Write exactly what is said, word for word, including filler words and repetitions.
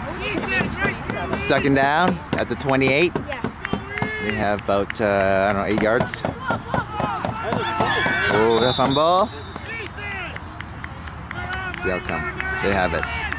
Second down at the twenty-eight. We have about, uh, I don't know, eight yards. Oh, the fumble. See how come. They have it.